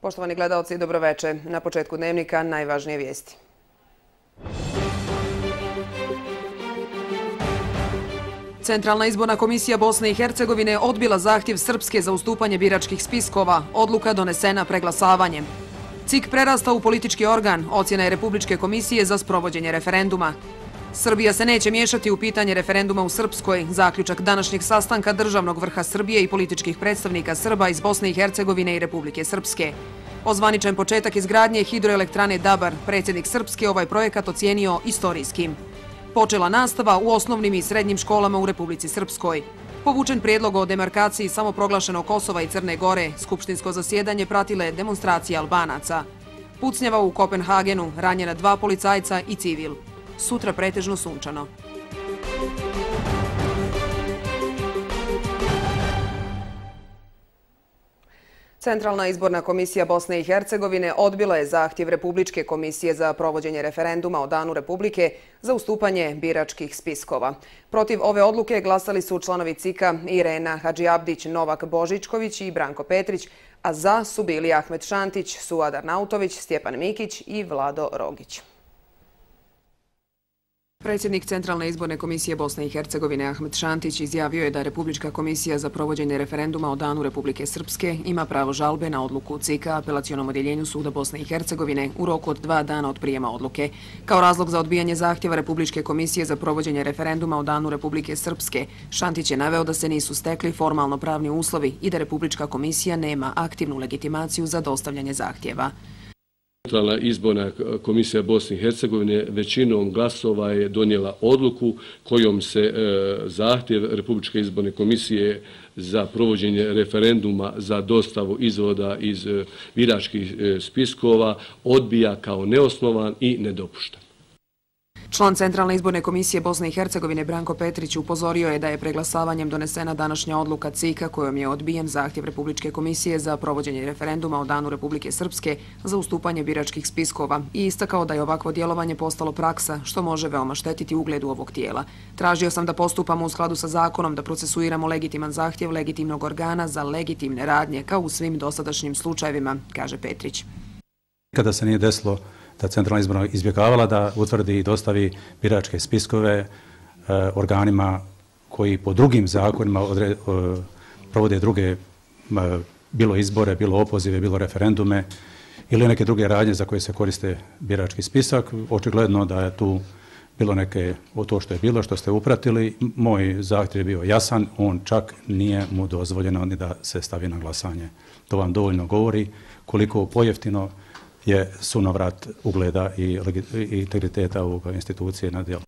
Poštovani gledaoci, dobroveče. Na početku dnevnika najvažnije vijesti. Centralna izborna komisija Bosne i Hercegovine odbila zahtjev Srpske za ustupanje biračkih spiskova. Odluka donesena preglasavanjem. CIK prerasta u politički organ. Ocjena je Republičke komisije za sprovođenje referenduma. Srbija se neće miješati u pitanje referenduma u Srpskoj. Zaključak današnjeg sastanka državnog vrha Srbije i političkih predstavnika Srba iz Bosne i Hercegovine i Republike Srpske. Ozvaničen početak izgradnje hidroelektrane Dabar. Predsjednik Srpske ovaj projekat ocijenio istorijskim. Počela nastava u osnovnim i srednjim školama u Republici Srpskoj. Povučen prijedlog o demarkaciji samoproglašenog Kosova i Crne Gore. Skupštinsko zasjedanje pratile demonstracije Albanaca. Pucnjava u Kopenhagenu, ranjena 2 policajca i civil. Sutra pretežno sunčano. Centralna izborna komisija Bosne i Hercegovine odbila je zahtjev Republičke komisije za provođenje referenduma o Danu Republike za ustupanje biračkih spiskova. Protiv ove odluke glasali su članovi CIK-a Irena Hadžiabdić, Novak Božičković i Branko Petrić, a za su bili Ahmet Šantić, Suad Arnautović, Stjepan Mikić i Vlado Rogić. Predsjednik Centralne izborne komisije Bosne i Hercegovine Ahmet Šantić izjavio je da Republička komisija za provođenje referenduma o Danu Republike Srpske ima pravo žalbe na odluku CIK-a apelacionom odjeljenju Suda Bosne i Hercegovine u roku od 2 dana od prijema odluke. Kao razlog za odbijanje zahtjeva Republičke komisije za provođenje referenduma o Danu Republike Srpske, Šantić je naveo da se nisu stekli formalno pravni uslovi i da Republička komisija nema aktivnu legitimaciju za dostavljanje zahtjeva. Centralna izborna komisija Bosne i Hercegovine većinom glasova je donijela odluku kojom se zahtjev Republičke izborne komisije za provođenje referenduma za dostavu izvoda iz biračkih spiskova odbija kao neosnovan i nedopušten. Član Centralne izborne komisije Bosne i Hercegovine Branko Petrić upozorio je da je preglasavanjem donesena današnja odluka CIK-a kojom je odbijen zahtjev Republičke komisije za provođenje referenduma o Danu Republike Srpske za ustupanje biračkih spiskova i istakao da je ovakvo djelovanje postalo praksa što može veoma štetiti ugledu ovog tijela. Tražio sam da postupamo u skladu sa zakonom, da procesuiramo legitiman zahtjev legitimnog organa za legitimne radnje kao u svim dosadašnjim slučajevima, kaže Petrić. Kada se nije desilo da Centralna izborna izbjegavala da utvrdi i dostavi biračke spiskove organima koji po drugim zakonima provode druge, bilo izbore, bilo opozive, bilo referendume ili neke druge radnje za koje se koriste birački spisak. Očigledno da je tu bilo neke, to što je bilo, što ste upratili. Moj zahtjev je bio jasan, on čak nije mu dozvoljeno ni da se stavi na glasanje. To vam dovoljno govori koliko pojeftino je sunovrat ugleda i integriteta ovog institucije na djelu.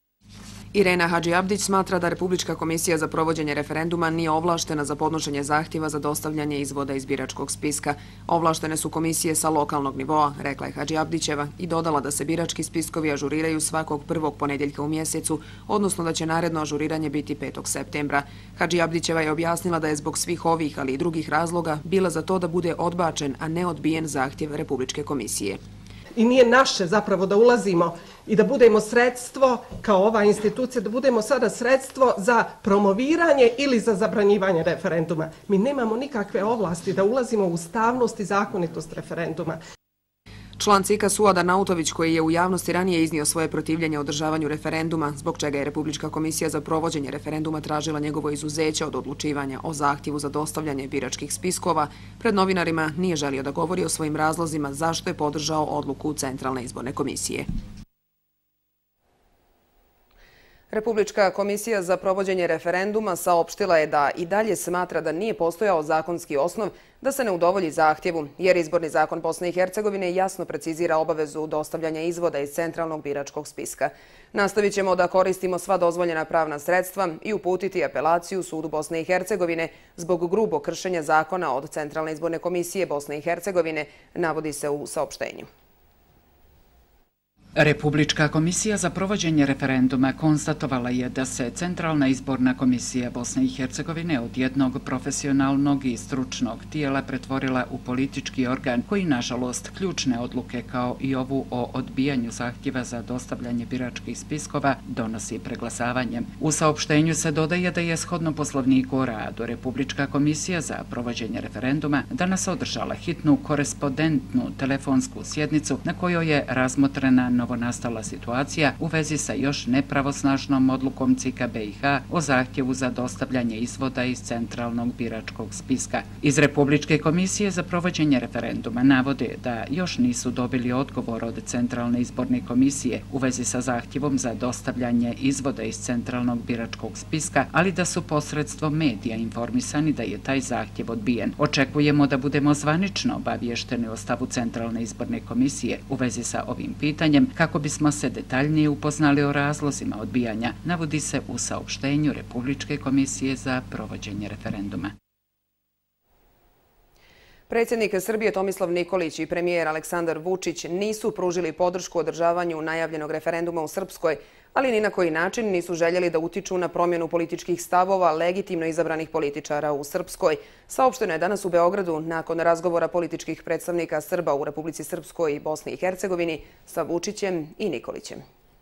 Irena Hadžiabdić smatra da Republička komisija za provođenje referenduma nije ovlaštena za podnošenje zahtjeva za dostavljanje izvoda iz biračkog spiska. Ovlaštene su komisije sa lokalnog nivoa, rekla je Hadžiabdićeva i dodala da se birački spiskovi ažuriraju svakog prvog ponedjeljka u mjesecu, odnosno da će naredno ažuriranje biti 5. septembra. Hadžiabdićeva je objasnila da je zbog svih ovih, ali i drugih razloga bila za to da bude odbačen, a ne odbijen zahtjev Republičke komisije. I nije naše zapravo da ulazimo i da budemo sredstvo, kao ova institucija, da budemo sada sredstvo za promoviranje ili za zabranjivanje referenduma. Mi nemamo nikakve ovlasti da ulazimo u ustavnost i zakonitost referenduma. Član CIK-a Suad Arnautović, koji je u javnosti ranije iznio svoje protivljenje održavanju referenduma, zbog čega je Republička komisija za provođenje referenduma tražila njegovo izuzeće od odlučivanja o zahtjevu za dostavljanje biračkih spiskova, pred novinarima nije želio da govori o svojim razlozima zašto je podržao odluku Centralne izborne komisije. Republička komisija za provođenje referenduma saopštila je da i dalje smatra da nije postojao zakonski osnov da se ne udovolji zahtjevu, jer izborni zakon Bosne i Hercegovine jasno precizira obavezu dostavljanja izvoda iz centralnog biračkog spiska. Nastavit ćemo da koristimo sva dozvoljena pravna sredstva i uputiti apelaciju Sudu Bosne i Hercegovine zbog grubog kršenja zakona od Centralne izborne komisije Bosne i Hercegovine, navodi se u saopštenju. Republička komisija za provođenje referenduma konstatovala je da se Centralna izborna komisija Bosne i Hercegovine od jednog profesionalnog i stručnog tijela pretvorila u politički organ koji, nažalost, ključne odluke kao i ovu o odbijanju zahtjeva za dostavljanje biračkih spiskova donosi preglasavanjem. U saopštenju se dodaje da je shodno Poslovniku o radu Republička komisija za provođenje referenduma danas održala hitnu korespondentnu telefonsku sjednicu na kojoj je razmotrena novonastala situacija u vezi sa još nepravosnažnom odlukom CIK-a BiH o zahtjevu za dostavljanje izvoda iz centralnog biračkog spiska. Iz Republičke komisije za provođenje referenduma navode da još nisu dobili odgovor od Centralne izborne komisije u vezi sa zahtjevom za dostavljanje izvoda iz centralnog biračkog spiska, ali da su posredstvom medija informisani da je taj zahtjev odbijen. Očekujemo da budemo zvanično obavješteni o stavu Centralne izborne komisije u vezi sa ovim pitanjem, kako bismo se detaljnije upoznali o razlozima odbijanja, navodi se u saopštenju Republičke komisije za provođenje referenduma. Predsjednik Srbije Tomislav Nikolić i premijer Aleksandar Vučić nisu pružili podršku održavanju najavljenog referenduma u Srpskoj, ali ni na koji način nisu željeli da utiču na promjenu političkih stavova legitimno izabranih političara u Srpskoj. Saopšteno je danas u Beogradu nakon razgovora političkih predstavnika Srba u Republici Srpskoj i Bosni i Hercegovini sa Vučićem i Nikolićem.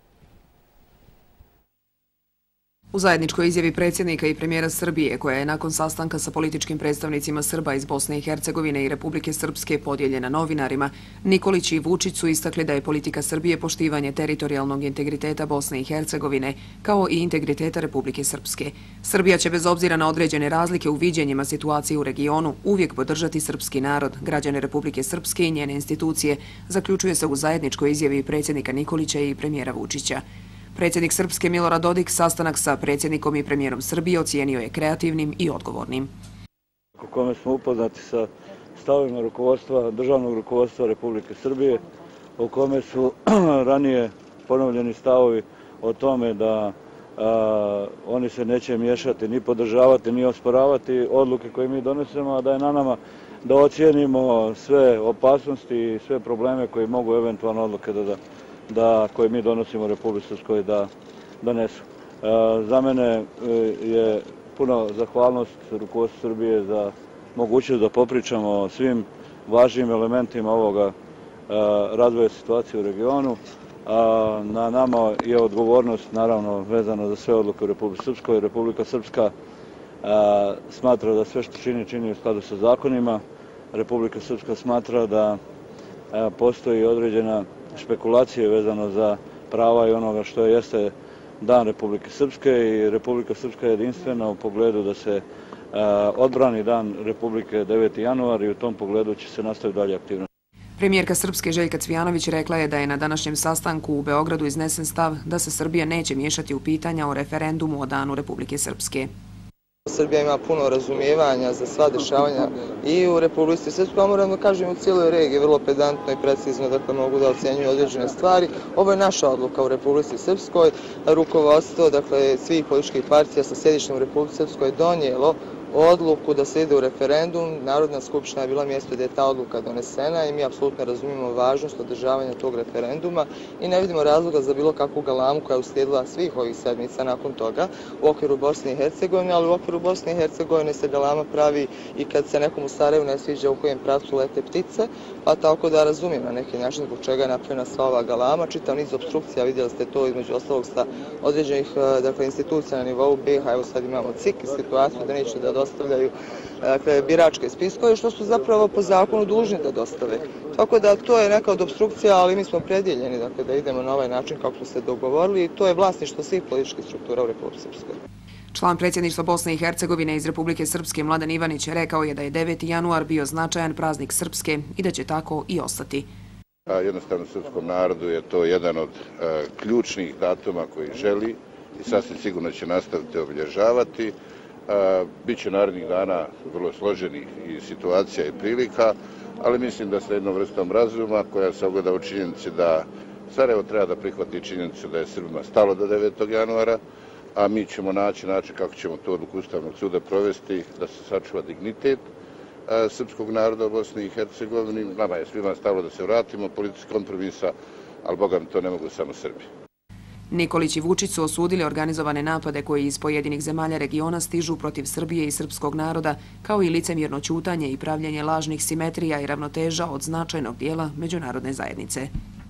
U zajedničkoj izjavi predsjednika i premijera Srbije, koja je nakon sastanka sa političkim predstavnicima Srba iz Bosne i Hercegovine i Republike Srpske podijeljena novinarima, Nikolić i Vučić su istakli da je politika Srbije poštivanje teritorijalnog integriteta Bosne i Hercegovine, kao i integriteta Republike Srpske. Srbija će bez obzira na određene razlike u viđenjima situacije u regionu uvijek podržati srpski narod, građane Republike Srpske i njene institucije, zaključuje se u zajedničkoj izjavi predsjednika Nikolića i premijera Vučića. Predsjednik Srpske Milorad Dodik sastanak sa predsjednikom i premijerom Srbije ocijenio je kreativnim i odgovornim. U kome smo upoznati sa stavovima rukovodstva, državnog rukovodstva Republike Srbije, u kome su ranije ponovljeni stavovi o tome da oni se neće miješati, ni podržavati, ni osporavati odluke koje mi donesemo, a da je na nama da ocijenimo sve opasnosti i sve probleme koje mogu eventualno odluke koje mi donosimo u Republici Srpskoj da donesu. Za mene je puno zahvalnost rukovodstvu Srbije za mogućnost da popričamo o svim važnim elementima ovoga razvoja situacije u regionu. Na nama je odgovornost, naravno, vezano za sve odluke u Republici Srpskoj. Republika Srpska smatra da sve što čini u skladu sa zakonima. Republika Srpska smatra da postoji određena špekulacije vezano za prava i onoga što jeste Dan Republike Srpske i Republika Srpska je jedinstvena u pogledu da se odbrani Dan Republike 9. januar i u tom pogledu će se nastaviti dalje aktivnosti. Premijerka Srpske Željka Cvijanović rekla je da je na današnjem sastanku u Beogradu iznesen stav da se Srbija neće miješati u pitanja o referendumu o Danu Republike Srpske. Srbija ima puno razumijevanja za sva dešavanja i u Republici Srpskoj, a moram da kažem u cijeloj regiji, vrlo pedantno i precizno, dakle mogu da ocenjuju određene stvari. Ovo je naša odluka u Republici Srpskoj. Rukovodstvo, dakle svih političkih partija sa sjedištem u Republici Srpskoj donijelo odluku da se ide u referendum. Narodna skupština je bila mjesto gdje je ta odluka donesena i mi apsolutno razumijemo važnost održavanja tog referenduma i ne vidimo razloga za bilo kakvu galamu koja je uslijedila svih ovih sedmica nakon toga u okviru Bosne i Hercegovine, ali u okviru Bosne i Hercegovine se galama pravi i kad se nekom u Sarajevu ne sviđa u kojem pravcu lete ptice, pa tako da razumijem na neki način zbog čega je napravljena sva ova galama. Čitav niz opstrukcija, vidjeli ste to između ostalog sa određenih institucija na nivou BiH, evo sad imamo CIK situaciju da neće da dostavljaju biračke spiskove, što su zapravo po zakonu dužni da dostave. Tako da to je neka od opstrukcija, ali mi smo predjeljeni da idemo na ovaj način kako smo se dogovorili i to je vlasništvo svih političkih struktura u Republici Srpskoj. Član predsjedništva Bosne i Hercegovine iz Republike Srpske Mladen Ivanić rekao je da je 9. januar bio značajan praznik Srpske i da će tako i ostati. Jednostavno srpskom narodu je to jedan od ključnih datuma koji želi i sasvim sigurno će nastaviti obilježavati. Biće narednih dana vrlo složenih i situacija i prilika, ali mislim da sa jednom vrstom razuma koja se ogleda u činjenici da Sarajevo treba da prihvati činjenicu da je Srbima stalo do 9. januara, a mi ćemo naći način kako ćemo to odluku Ustavnog suda provesti da se sačuva dignitet srpskog naroda u Bosni i Hercegovini. Nama je svima stalo da se vratimo, političkih kompromisa ali boga mi to ne mogu samo Srbi. Nikolić i Vučić su osudili organizovane napade koji iz pojedinih zemalja regiona stižu protiv Srbije i srpskog naroda, kao i licemjerno ćutanje i pravljenje lažnih simetrija i ravnoteža od značajnog dijela međunarodne zajednice.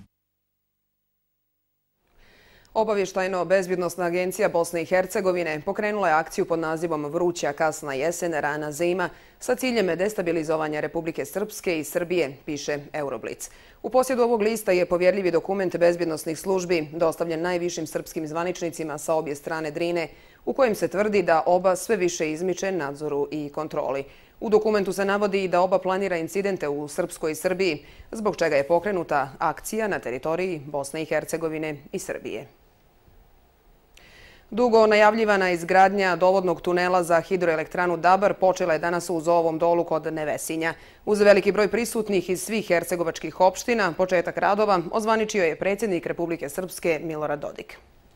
Obavještajno-bezbjednosna agencija Bosne i Hercegovine pokrenula je akciju pod nazivom Vruća kasna jesen, rana zima sa ciljem destabilizovanja Republike Srpske i Srbije, piše Euroblic. U posjedu ovog lista je povjerljivi dokument bezbjednosnih službi dostavljen najvišim srpskim zvaničnicima sa obje strane Drine, u kojem se tvrdi da oba sve više izmiče nadzoru i kontroli. U dokumentu se navodi da oba planira incidente u Srpskoj Srbiji, zbog čega je pokrenuta akcija na teritoriji Bosne i Hercegovine i Srbije. Dugo najavljivana izgradnja dovodnog tunela za hidroelektranu Dabar počela je danas u Zovom dolu kod Nevesinja. Uz veliki broj prisutnih iz svih hercegovačkih opština, početak radova ozvaničio je predsjednik Republike Srpske Milorad Dodik.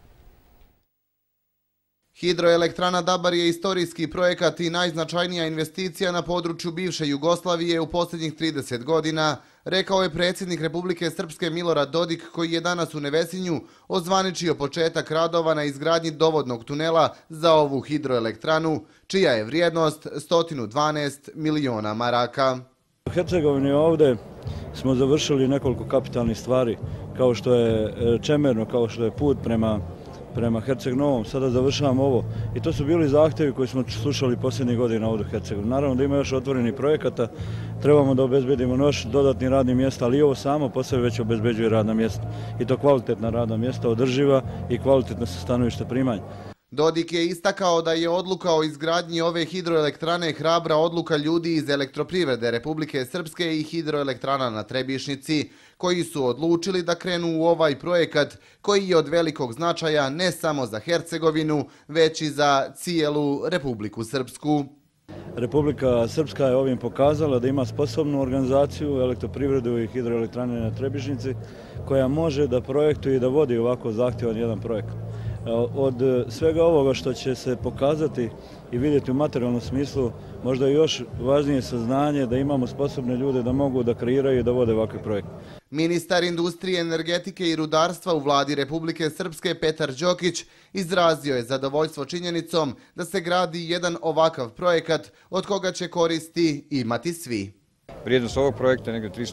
Hidroelektrana Dabar je istorijski projekat i najznačajnija investicija na području bivše Jugoslavije u posljednjih 30 godina, rekao je predsjednik Republike Srpske Milorad Dodik, koji je danas u Nevesinju ozvaničio početak radova na izgradnji dovodnog tunela za ovu hidroelektranu, čija je vrijednost 112 miliona maraka. U Hercegovini ovdje smo završili nekoliko kapitalnih stvari, kao što je Čemerno, kao što je put prema Herceg-Novom, sada završavamo ovo. I to su bili zahtjevi koji smo slušali posljednjih godina ovdje u Hercegovini. Naravno da ima još otvorenih projekata, trebamo da obezbedimo još dodatni radni mjesta, ali i ovo samo po sebi već obezbeđuje radna mjesta. I to kvalitetna radna mjesta, održiva i kvalitetna sa stanovišta primanja. Dodik je istakao da je odluka o izgradnji ove hidroelektrane hrabra odluka ljudi iz Elektroprivrede Republike Srpske i hidroelektrana na Trebišnici, koji su odlučili da krenu u ovaj projekat koji je od velikog značaja ne samo za Hercegovinu, već i za cijelu Republiku Srpsku. Republika Srpska je ovim pokazala da ima sposobnu organizaciju Elektroprivredu i hidroelektrane na Trebišnici koja može da projektuje i da vodi ovako zahtjevan jedan projekat. Od svega ovoga što će se pokazati i vidjeti u materijalnom smislu, možda je još važnije saznanje da imamo sposobne ljude da mogu da kreiraju i da vode ovakve projekte. Ministar industrije, energetike i rudarstva u vladi Republike Srpske Petar Đokić izrazio je zadovoljstvo činjenicom da se gradi jedan ovakav projekat od koga će koristi imati svi. Vrijednost ovog projekta je negdje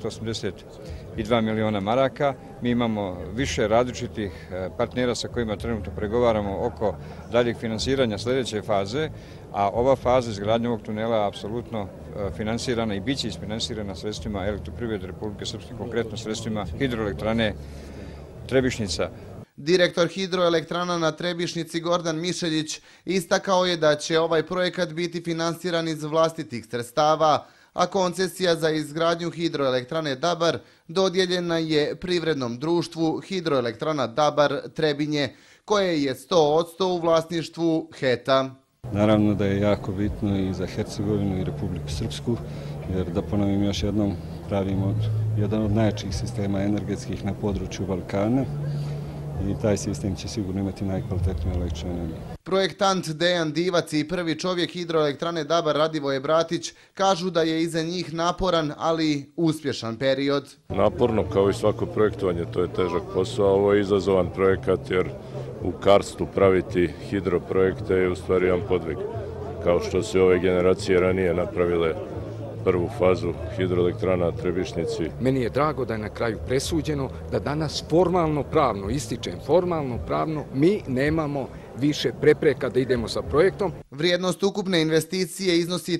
382 miliona maraka. Mi imamo više različitih partnera sa kojima trenutno pregovaramo oko daljeg finansiranja sljedeće faze, a ova faza izgradnje ovog tunela je apsolutno finansirana i bit će isfinansirana sredstvima Elektroprivrede Republike Srpske, konkretno sredstvima hidroelektrane Trebišnica. Direktor hidroelektrana na Trebišnici Gordan Mišeljić istakao je da će ovaj projekat biti finansiran iz vlastitih sredstava, a koncesija za izgradnju hidroelektrane Dabar dodijeljena je privrednom društvu Hidroelektrana Dabar Trebinje, koje je 100% u vlasništvu HET-a. Naravno da je jako bitno i za Hercegovinu i Republiku Srpsku, jer da ponovim još jednom, pravimo jedan od najjačih sistema energetskih na području Balkana i taj sistem će sigurno imati najkvalitetniju električnu energiju. Projektant Dejan Divac i prvi čovjek hidroelektrane Dabar Radivoje Bratić kažu da je iza njih naporan, ali uspješan period. Naporno kao i svako projektovanje, to je težak posao, ovo je izazovan projekat jer u karstu praviti hidroprojekte je u stvari jedan podvig. Kao što se ove generacije ranije napravile prvu fazu hidroelektrana na Trebišnici. Meni je drago da je na kraju presuđeno da danas formalno pravno, ističem formalno pravno, mi nemamo više prepreka da idemo sa projektom. Vrijednost ukupne investicije iznosi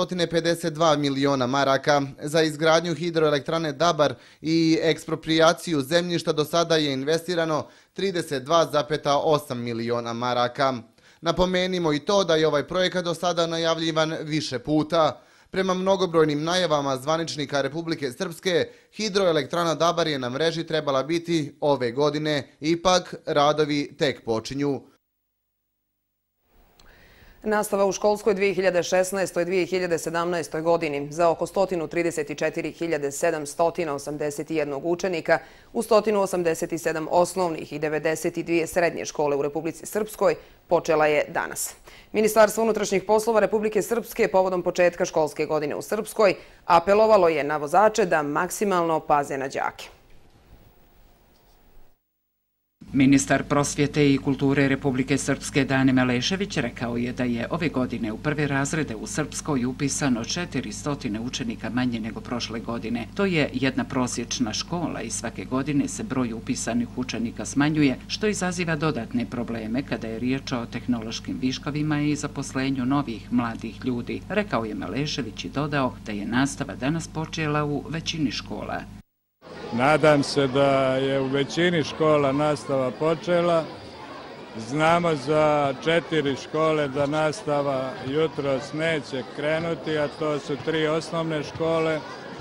352 miliona maraka. Za izgradnju hidroelektrane Dabar i eksproprijaciju zemljišta do sada je investirano 32,8 miliona maraka. Napomenimo i to da je ovaj projekat do sada najavljivan više puta. Prema mnogobrojnim najavama zvaničnika Republike Srpske, hidroelektrana Dabar je na mreži trebala biti ove godine, ipak radovi tek počinju. Nastava u školskoj 2016-2017. godini za oko 134.781 učenika u 187 osnovnih i 92 srednje škole u Republici Srpskoj počela je danas. Ministarstvo unutrašnjih poslova Republike Srpske povodom početka školske godine u Srpskoj apelovalo je na vozače da maksimalno paze na đake. Ministar prosvjete i kulture Republike Srpske Dane Malešević rekao je da je ove godine u prve razrede u Srpskoj upisano 400 učenika manje nego prošle godine. To je jedna prosječna škola i svake godine se broj upisanih učenika smanjuje, što izaziva dodatne probleme kada je riječ o tehnološkim viškovima i zaposlenju novih mladih ljudi. Rekao je Malešević i dodao da je nastava danas počela u većini škola. Nadam se da je u većini škola nastava počela. Znamo za 4 škole da nastava jutros neće krenuti, a to su 3 osnovne škole.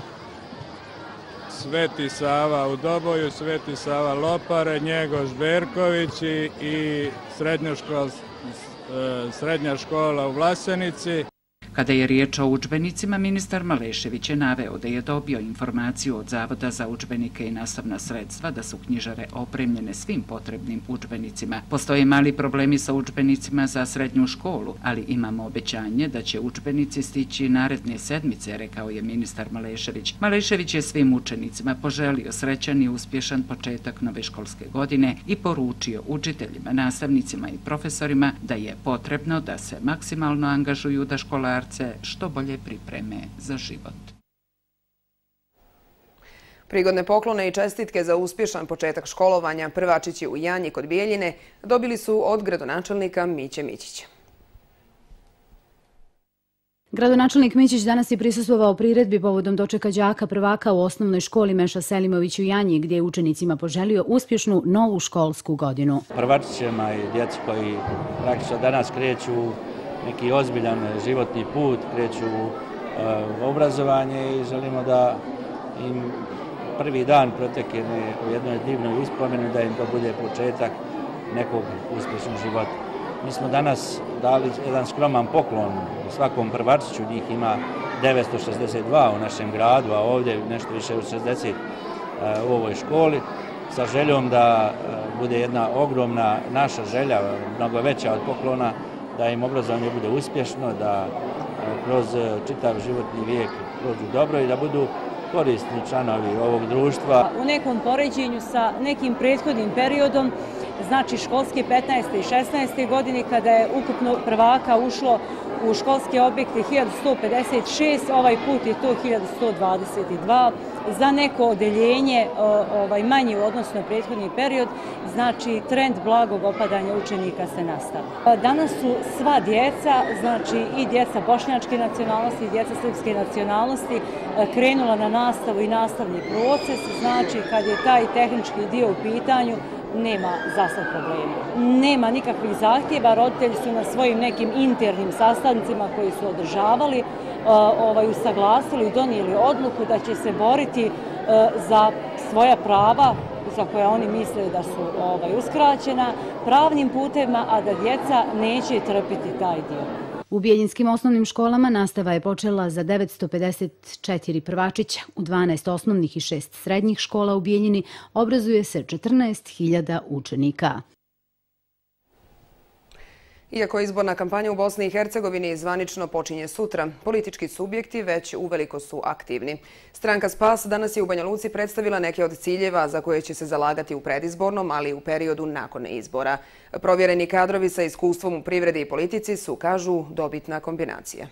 Sveti Sava u Doboju, Sveti Sava Lopare, Njegoš Berković i srednja škola u Vlasenici. Kada je riječ o udžbenicima, ministar Malešević je naveo da je dobio informaciju od Zavoda za udžbenike i nastavna sredstva da su knjižare opremljene svim potrebnim udžbenicima. Postoje mali problemi sa udžbenicima za srednju školu, ali imamo obećanje da će udžbenici stići naredne sedmice, rekao je ministar Malešević. Malešević je svim učenicima poželio srećan i uspješan početak nove školske godine i poručio učiteljima, nastavnicima i profesorima da je potrebno da se maksimalno angažuju da školarci što bolje pripreme za život. Prigodne poklone i čestitke za uspješan početak školovanja prvačići u Janji kod Bijeljine dobili su od gradonačelnika Miće Mićića. Gradonačelnik Mićić danas je prisustvovao priredbi povodom dočeka đaka prvaka u osnovnoj školi Meša Selimović u Janji, gdje je učenicima poželio uspješnu novu školsku godinu. Prvačićima i djeci koji praktično danas kreću neki ozbiljan životni put, kreću u obrazovanje i želimo da im prvi dan protekne u jednoj divnoj uspomeni, da im to bude početak nekog uspješnog života. Mi smo danas dali jedan skroman poklon svakom prvačiću, njih ima 962 u našem gradu, a ovdje nešto više od 60 u ovoj školi, sa željom da bude jedna ogromna naša želja, mnogo veća od poklona, da im obrazovanje bude uspješno, da kroz čitav životni vijek prođu dobro i da budu korisni članovi ovog društva. U nekom poređenju sa nekim prethodnim periodom, znači školske 15. i 16. godine, kada je ukupno prvaka ušlo u školske objekte 1156, ovaj put je to 1122. Za neko odeljenje manji u odnosu na prethodni period, znači trend blagog opadanja učenika se nastavlja. Danas su sva djeca, znači i djeca bošnjačke nacionalnosti i djeca srpske nacionalnosti krenula na nastavu i nastavni proces, znači kad je taj tehnički dio u pitanju, nema zasad problema. Nema nikakvih zahtjeva, roditelji su na svojim nekim internim sastancima koji su održavali, usaglasili i donijeli odluku da će se boriti za svoja prava za koja oni misle da su uskraćena pravnim putevima, a da djeca neće trpiti taj dio. U Bijeljinskim osnovnim školama nastava je počela za 954 prvačića. U 12 osnovnih i 6 srednjih škola u Bijeljini obrazuje se 14.000 učenika. Iako izborna kampanja u Bosni i Hercegovini zvanično počinje sutra, politički subjekti već uveliko su aktivni. Stranka Spas danas je u Banja Luci predstavila neke od ciljeva za koje će se zalagati u predizbornom, ali i u periodu nakon izbora. Provjereni kadrovi sa iskustvom u privredi i politici su, kažu, dobitna kombinacija.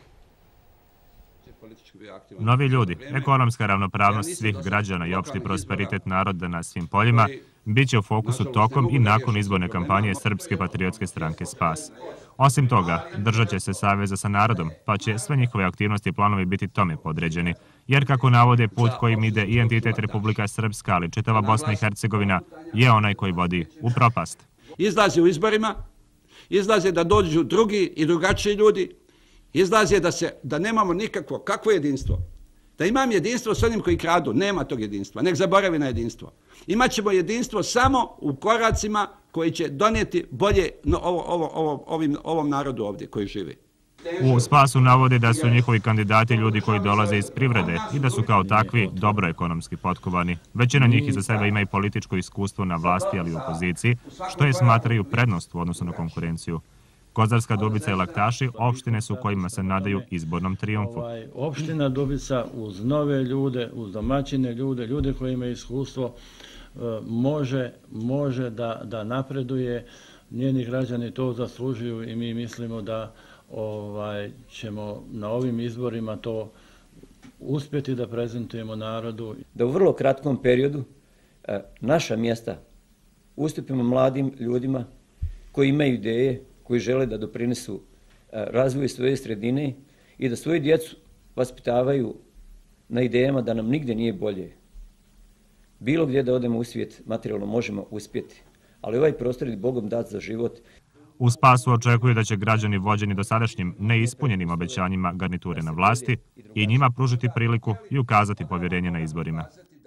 Novi ljudi, ekonomska ravnopravnost svih građana i opšti prosperitet naroda na svim poljima bit će u fokusu tokom i nakon izborne kampanje Srpske patriotske stranke Spas. Osim toga, držat će se saveza sa narodom, pa će sve njihove aktivnosti i planovi biti tome podređeni, jer kako navode put kojim ide i entitet Republika Srpska, ali čitava Bosna i Hercegovina, je onaj koji vodi u propast. Izlaze u izborima, izlaze da dođu drugi i drugačiji ljudi, izlaze da nemamo kakvo jedinstvo. Da imam jedinstvo s onim koji kradu, nema tog jedinstva, nek zaboravi na jedinstvo. Imaćemo jedinstvo samo u koracima koji će donijeti bolje ovom narodu ovdje koji živi. U Spasu navode da su njihovi kandidati ljudi koji dolaze iz privrede i da su kao takvi dobro ekonomski potkovani. Većina njih iza sebe ima i političko iskustvo na vlasti, ali i u opoziciji, što je smatraju prednost u odnosu na konkurenciju. Kozarska Dubica i Laktaši opštine su kojima se nadaju izbornom trijumfu. Opština Dubica uz nove ljude, uz domaćine ljude koji imaju iskustvo, može da napreduje. Njeni građani to zaslužuju i mi mislimo da ćemo na ovim izborima to uspjeti da prezentujemo narodu. Da u vrlo kratkom periodu naša mjesta ustupimo mladim ljudima koji imaju ideje, koji žele da doprinesu razvoju svoje sredine i da svoju djecu vaspitavaju na idejama da nam nigdje nije bolje. Bilo gdje da odemo u svijet materijalno možemo uspjeti, ali ovaj prostor je Bogom dat za život. U Spasu očekuju da će građani vođeni dosadašnjim neispunjenim obećanjima garniture na vlasti i njima pružiti priliku i ukazati povjerenje na izborima.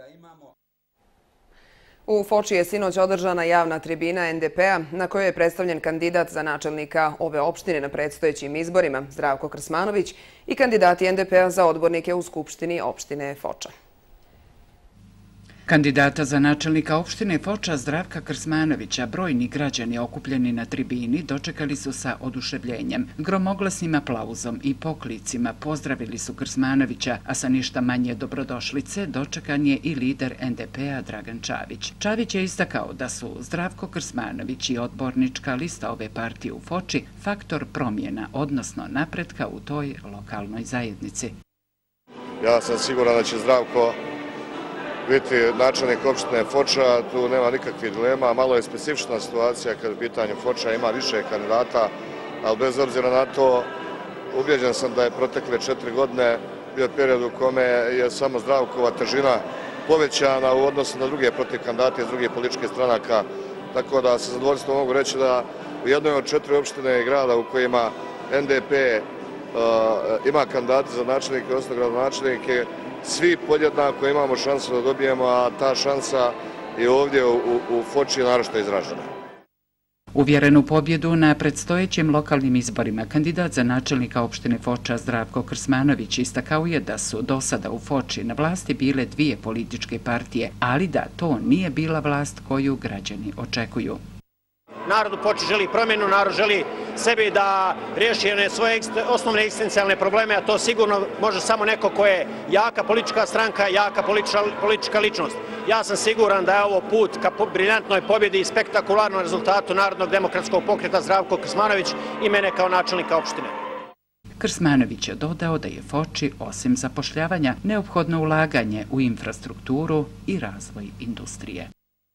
U Foči je sinoć održana javna tribina NDP-a na kojoj je predstavljen kandidat za načelnika ove opštine na predstojećim izborima Zdravko Krsmanović i kandidati NDP-a za odbornike u Skupštini opštine Foča. Kandidata za načelnika opštine Foča Zdravka Krsmanovića brojni građani okupljeni na tribini dočekali su sa oduševljenjem. Gromoglasnim aplauzom i poklicima pozdravili su Krsmanovića, a sa ništa manje dobrodošlice dočekan je i lider NDP-a Dragan Čavić. Čavić je istakao da su Zdravko Krsmanović i odbornička lista ove partije u Foči faktor promjena, odnosno napretka u toj lokalnoj zajednici. Ja sam siguran da će Zdravko biti načelnik opštine Foča, tu nema nikakvih dilema. Malo je specifična situacija kad u pitanju Foča ima više kandidata, ali bez obzira na to ubjeđen sam da je protekle 4 godine bio period u kome je samo Zdravkova težina povećana u odnosu na druge protiv kandidate iz drugih političkih stranaka. Tako da sa zadovoljstvom mogu reći da u jednoj od 4 opštine grada u kojima NDP ima kandidate za načelnike i osnovne gradonačelnike, svi podjednako imamo šansu da dobijemo, a ta šansa je ovdje u Foči naročito izražena. Uvjerenu pobjedu na predstojećim lokalnim izborima kandidat za načelnika opštine Foča Zdravko Krsmanović istakao je da su do sada u Foči na vlasti bile 2 političke partije, ali da to nije bila vlast koju građani očekuju. Narod u Foči želi promjenu, narod želi sebi da riješi svoje osnovne egzistencijalne probleme, a to sigurno može samo neko ko je jaka politička stranka, jaka politička ličnost. Ja sam siguran da je ovo put ka briljantnoj pobjedi i spektakularnom rezultatu Narodnog demokratskog pokreta Zdravko Krsmanović i mene kao načelnika opštine. Krsmanović je dodao da je Foči, osim zapošljavanja, neophodno ulaganje u infrastrukturu i razvoj industrije.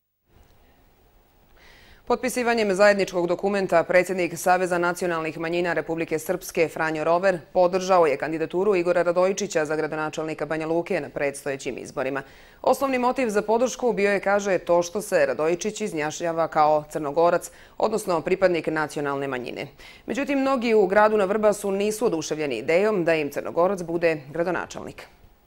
Potpisivanjem zajedničkog dokumenta predsjednik Saveza nacionalnih manjina Republike Srpske Franjo Rover podržao je kandidaturu Igora Radojičića za gradonačelnika Banja Luke na predstojećim izborima. Osnovni motiv za podršku bio je, kaže, to što se Radojičić izjašnjava kao Crnogorac, odnosno pripadnik nacionalne manjine. Međutim, mnogi u gradu na Vrbasu nisu oduševljeni idejom da im Crnogorac bude gradonačelnik.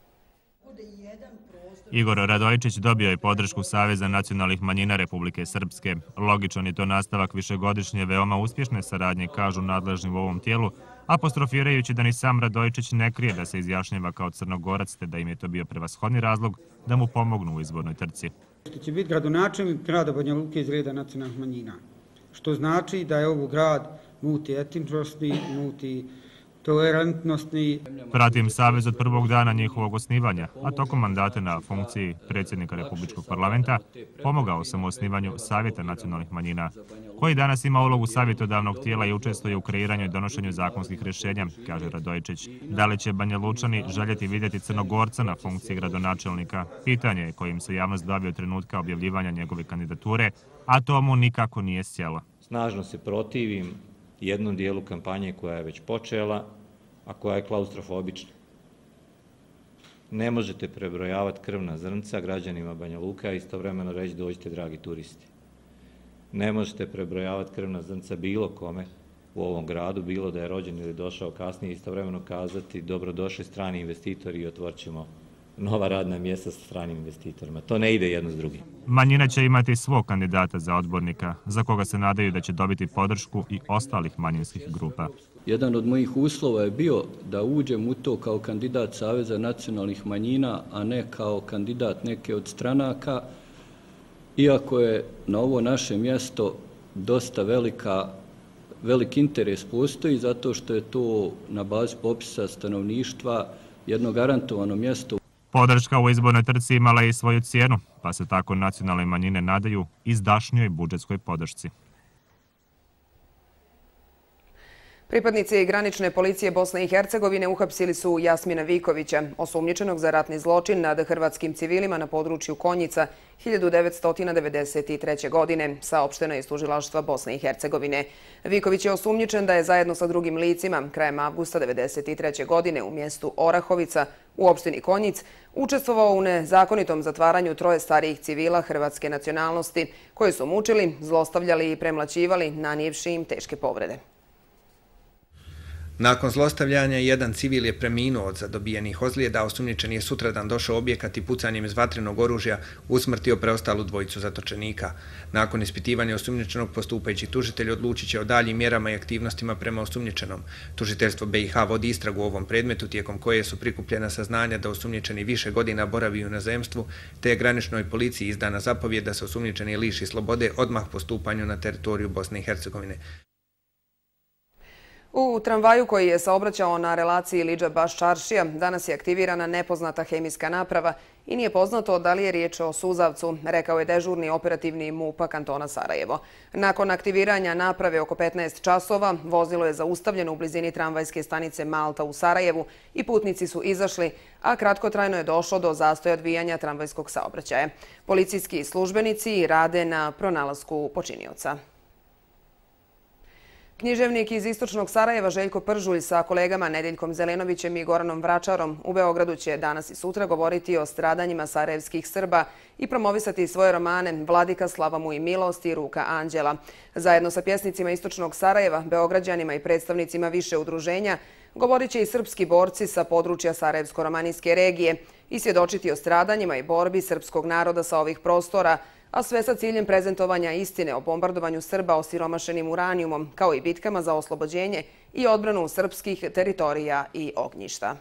Igor Radojičić dobio je podršku Saveza nacionalnih manjina Republike Srpske. Logičan je to nastavak višegodišnje veoma uspješne saradnje, kažu nadležni u ovom tijelu, apostrofirajući da ni sam Radojičić ne krije da se izjašnjava kao Crnogorac, te da im je to bio prevashodni razlog da mu pomognu u izbornoj trci. Što će biti gradonačelnik grada Banja Luke iz reda nacionalnih manjina, što znači da je ovo grad multietničnosti, tolerantnosti. Pratim Savez od prvog dana njihovog osnivanja, a tokom mandata na funkciji predsjednika Republičkog parlamenta pomogao sam u osnivanju Savjeta nacionalnih manjina, koji danas ima ulogu savjetodavnog tijela i učestvuje u kreiranju i donošenju zakonskih rješenja, kaže Radojičić. Da li će Banja Lučani željeti vidjeti Crnogorca na funkciji gradonačelnika? Pitanje je kojim se javnost bavi od trenutka objavljivanja njegove kandidature, a to mu nikako nije sjelo. Snažno se protivim jednom dijelu kampanje koja je već počela, a koja je klaustrofobična. Ne možete prebrojavati krvna zrnca građanima Banja Luka i istovremeno reći dođite dragi turisti. Ne možete prebrojavati krvna zrnca bilo kome u ovom gradu, bilo da je rođen ili došao kasnije, istovremeno kazati dobrodošli strani investitori i otvorit ćemo nova radna mjesta sa stranim investitorima. To ne ide jedno s drugim. Manjina će imati svog kandidata za odbornika, za koga se nadaju da će dobiti podršku i ostalih manjinskih grupa. Jedan od mojih uslova je bio da uđem u to kao kandidat Saveza nacionalnih manjina, a ne kao kandidat neke od stranaka, iako je na ovo naše mjesto dosta velik interes postoji, zato što je to na bazi popisa stanovništva jedno garantovano mjesto. Podrška u izbornoj trci imala je i svoju cijenu, pa se tako nacionalne manjine nadaju izdašnijoj budžetskoj podršci. Pripadnici granične policije Bosne i Hercegovine uhapsili su Jasmina Vikovića, osumnjičenog za ratni zločin nad hrvatskim civilima na području Konjica 1993. godine, saopšteno je iz tužilaštva Bosne i Hercegovine. Viković je osumnjičen da je zajedno sa drugim licima krajem avgusta 1993. godine u mjestu Orahovica u opštini Konjic učestvovao u nezakonitom zatvaranju 3 starijih civila hrvatske nacionalnosti koji su mučili, zlostavljali i premlaćivali, nanijevši im teške povrede. Nakon zlostavljanja, jedan civil je preminuo od zadobijenih ozlijeda, osumnjičen je sutradan došao u objekat i pucanjem iz vatrenog oružja usmrtio preostalu dvojicu zatočenika. Nakon ispitivanja osumnjičenog, postupajući tužitelj odlučit će o daljim mjerama i aktivnostima prema osumnjičenom. Tužiteljstvo BiH vodi istragu u ovom predmetu, tijekom koje su prikupljena saznanja da osumnjičeni više godina boravi u inozemstvu, te je graničnoj policiji izdana zapovjed da se osumnjičeni liši slobode odmah po stupanju na teritoriju Bosne i Hercegovine. U tramvaju koji je saobraćao na relaciji Liđa-Baš-Čaršija danas je aktivirana nepoznata hemijska naprava i nije poznato da li je riječ o suzavcu, rekao je dežurni operativni MUP-a kantona Sarajevo. Nakon aktiviranja naprave oko 15 časova, vozilo je zaustavljeno u blizini tramvajske stanice Malta u Sarajevu i putnici su izašli, a kratkotrajno je došlo do zastoja odvijanja tramvajskog saobraćaja. Policijski službenici rade na pronalasku počinioca. Književnik iz istočnog Sarajeva Željko Pržulj sa kolegama Nedeljkom Zelenovićem i Goranom Vračarom u Beogradu će danas i sutra govoriti o stradanjima sarajevskih Srba i promovisati svoje romane Vladika, Slava mu i milost i Ruka anđela. Zajedno sa pjesnicima istočnog Sarajeva, beograđanima i predstavnicima više udruženja govorit će i srpski borci sa područja Sarajevsko-romanijske regije i svjedočiti o stradanjima i borbi srpskog naroda sa ovih prostora, a sve sa ciljem prezentovanja istine o bombardovanju Srba osiromašenim uranijumom, kao i bitkama za oslobođenje i odbranu srpskih teritorija i ognjišta.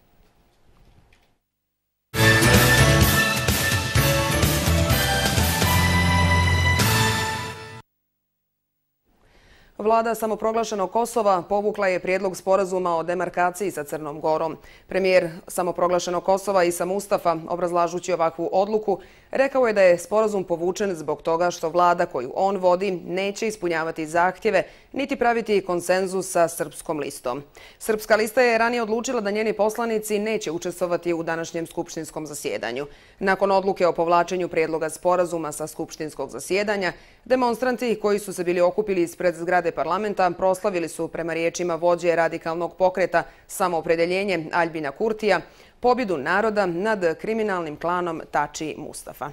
Vlada samoproglašenog Kosova povukla je prijedlog sporazuma o demarkaciji sa Crnom Gorom. Premijer samoproglašenog Kosova Isa Mustafa, obrazlažući ovakvu odluku, rekao je da je sporazum povučen zbog toga što vlada koju on vodi neće ispunjavati zahtjeve niti praviti konsenzus sa Srpskom listom. Srpska lista je ranije odlučila da njeni poslanici neće učestvovati u današnjem skupštinskom zasjedanju. Nakon odluke o povlačenju prijedloga sporazuma sa skupštinskog zasjedanja, demonstranti koji su se bili okupili ispred zgrade parlamenta proslavili su, prema riječima vođe radikalnog pokreta Samoopredeljenje Aljbina Kurtija, pobjedu naroda nad kriminalnim klanom Tači Mustafa.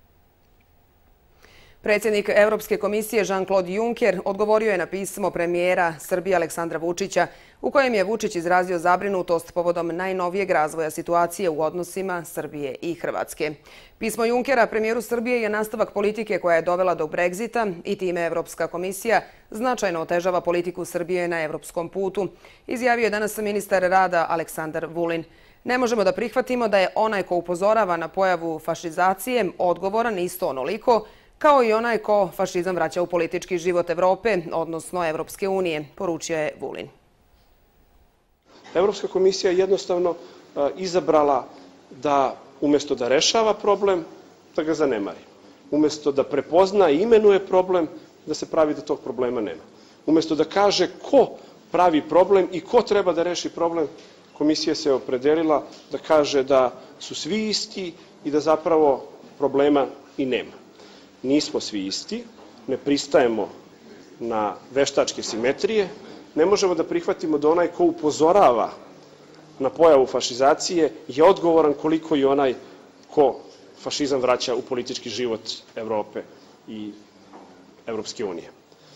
Predsjednik Europske komisije Jean-Claude Juncker odgovorio je na pismo premijera Srbije Aleksandra Vučića u kojem je Vučić izrazio zabrinutost povodom najnovijeg razvoja situacije u odnosima Srbije i Hrvatske. Pismo Junckera premijeru Srbije je nastavak politike koja je dovela do Brexita i time Europska komisija značajno otežava politiku Srbije na evropskom putu, izjavio je danas ministar rada Aleksandar Vulin. Ne možemo da prihvatimo da je onaj ko upozorava na pojavu fašizacije odgovoran isto onoliko kao i onaj ko fašizam vraća u politički život Evrope, odnosno Evropske unije, poručio je Vulin. Evropska komisija je jednostavno izabrala da umjesto da rešava problem, da ga zanemari. Umjesto da prepozna i imenuje problem, da se pravi da tog problema nema. Umjesto da kaže ko pravi problem i ko treba da reši problem, komisija se opredelila da kaže da su svi isti i da zapravo problema i nema. Nismo svi isti, ne pristajemo na veštačke simetrije, ne možemo da prihvatimo da onaj ko upozorava na pojavu fašizacije je odgovoran koliko i onaj ko fašizam vraća u politički život Evrope i Evropske unije.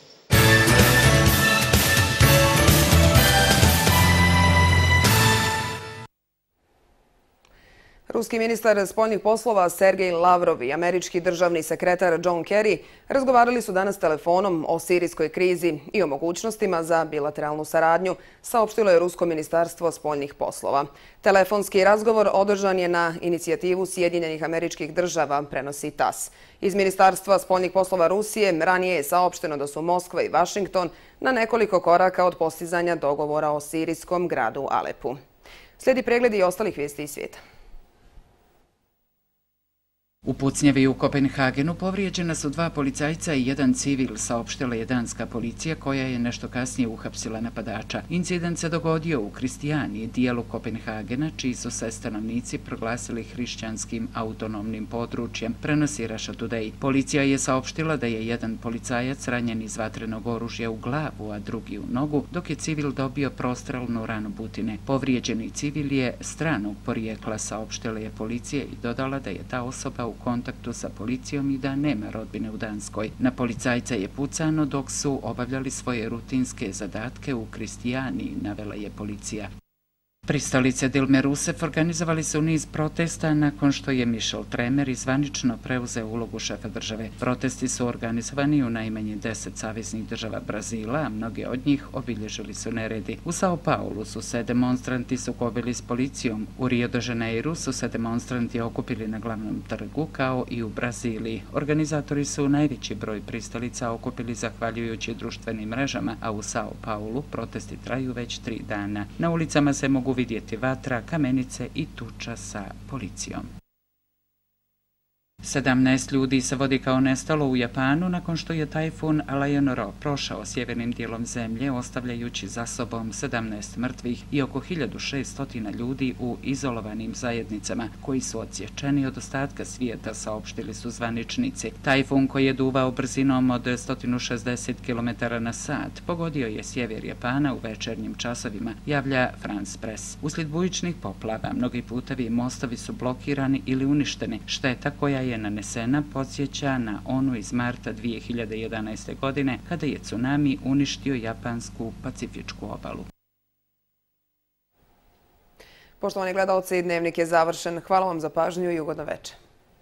Ruski ministar spoljnih poslova Sergej Lavrov i američki državni sekretar John Kerry razgovarali su danas telefonom o sirijskoj krizi i o mogućnostima za bilateralnu saradnju, saopštilo je Rusko ministarstvo spoljnih poslova. Telefonski razgovor održan je na inicijativu Sjedinjenih Američkih Država, prenosi TASS. Iz Ministarstva spoljnih poslova Rusije ranije je saopšteno da su Moskva i Vašington na nekoliko koraka od postizanja dogovora o sirijskom gradu Alepu. Slijedi pregled i ostalih vijesti iz svijeta. U pucnjavi u Kopenhagenu povrijeđena su 2 policajca i 1 civil, saopštila je danska policija koja je nešto kasnije uhapsila napadača. Incident se dogodio u Kristijaniji, dijelu Kopenhagena, čiji su se stanovnici proglasili hrišćanskim autonomnim područjem, prenosi Russia Today. Policija je saopštila da je 1 policajac ranjen iz vatrenog oružja u glavu, a drugi u nogu, dok je civil dobio prostrelnu ranu butine. Povrijeđeni civil je stranog porijekla, saopštila je policija i dodala da je ta osoba u kontaktu sa policijom i da nema rodbine u Danskoj. Na policajca je pucano dok su obavljali svoje rutinske zadatke u Kristijaniji, navela je policija. Pristalice Dilme Rousseff organizovali su niz protesta nakon što je Michel Temer zvanično preuzeo ulogu šefa države. Protesti su organizovani u najmanje 10 saveznih država Brazila, a mnoge od njih obilježili su neredi. U Sao Paulu su se demonstranti sukobili s policijom. U Rio de Janeiro su se demonstranti okupili na glavnom trgu, kao i u Braziliji. Organizatori su najveći broj pristalica okupili zahvaljujući društvenim mrežama, a u Sao Paulu protesti traju već 3 dana. Na ulicama se mogu vidjeti vatra, kamenice i tuča sa policijom. 17 ljudi se vodi kao nestalo u Japanu nakon što je tajfun Leonoro prošao sjevernim dijelom zemlje, ostavljajući za sobom 17 mrtvih i oko 1600 ljudi u izolovanim zajednicama, koji su odsječeni od ostatka svijeta, saopštili su zvaničnici. Tajfun, koji je duvao brzinom od 160 km na sat, pogodio je sjever Japana u večernjim časovima, javlja France Press. Uslijed bujičnih poplava, mnogi putevi i mostovi su blokirani ili uništeni. Šteta koja je nanesena podsjeća na onu iz marta 2011. godine, kada je tsunami uništio japansku pacifičku obalu. Poštovani gledalci, dnevnik je završen. Hvala vam za pažnju i ugodno večer.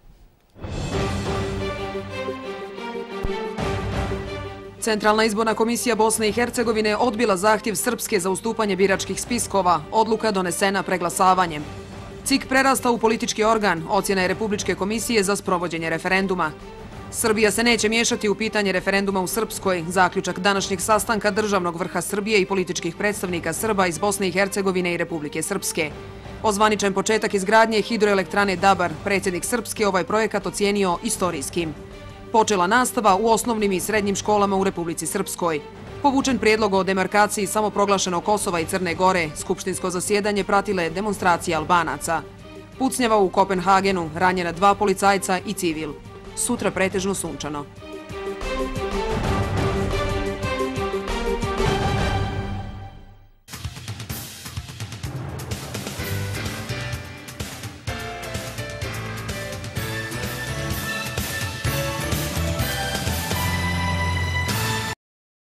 Centralna izborna komisija Bosne i Hercegovine odbila zahtjev Srpske za ustupanje biračkih spiskova. Odluka donesena preglasavanjem. CIK prerasta u politički organ, ocjena je Republičke komisije za sprovođenje referenduma. Srbija se neće miješati u pitanje referenduma u Srpskoj. Zaključak današnjeg sastanka državnog vrha Srbije i političkih predstavnika Srba iz Bosne i Hercegovine i Republike Srpske. Ozvaničen početak izgradnje hidroelektrane Dabar, predsjednik Srpske ovaj projekat ocijenio istorijskim. Počela nastava u osnovnim i srednjim školama u Republici Srpskoj. Povučen prijedlog o demarkaciji samoproglašenog Kosova i Crne Gore, skupštinsko zasjedanje pratile demonstracije Albanaca. Pucnjava u Kopenhagenu, ranjena 2 policajca i civil. Sutra pretežno sunčano.